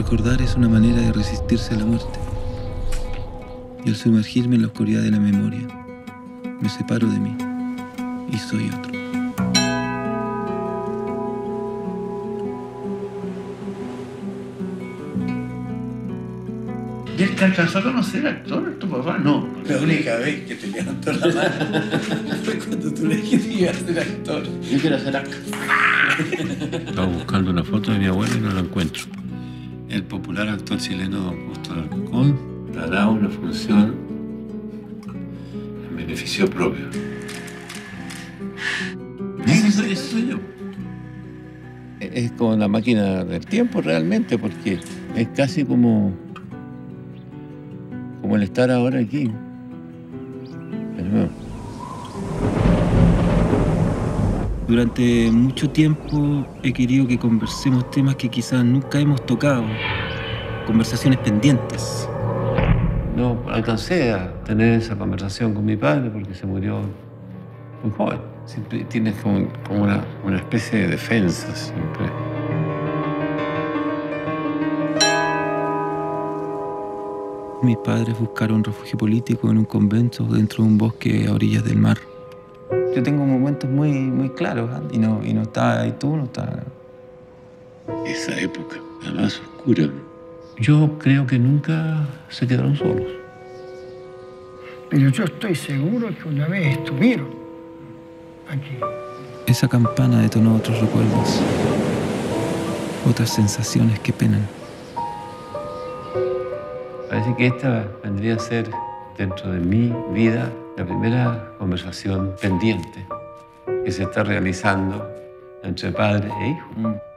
Recordar es una manera de resistirse a la muerte. Y al sumergirme en la oscuridad de la memoria, me separo de mí y soy otro. ¿Ya te alcanzó a conocer al actor, tu papá? No. La única vez que te levantó la mano fue cuando tú le dijiste que ibas a ser actor. Yo quiero ser actor. Estaba buscando una foto de mi abuelo y no la encuentro. El popular actor chileno Don Justo Alarcón dará una función en beneficio propio. Eso soy yo. Es como la máquina del tiempo realmente, porque es casi como el estar ahora aquí. Pero, Durante mucho tiempo he querido que conversemos temas que quizás nunca hemos tocado. Conversaciones pendientes. no alcancé a tener esa conversación con mi padre porque se murió muy joven. Siempre tienes como una especie de defensa, siempre. Mis padres buscaron refugio político en un convento dentro de un bosque a orillas del mar. Yo tengo momentos muy claros, y no está ahí tú, no está. Esa época, la más oscura. Yo creo que nunca se quedaron solos. Pero yo estoy seguro que una vez estuvieron aquí. Esa campana detonó otros recuerdos, otras sensaciones que penan. Parece que esta vendría a ser, dentro de mi vida, la primera conversación pendiente que se está realizando entre padre e hijo.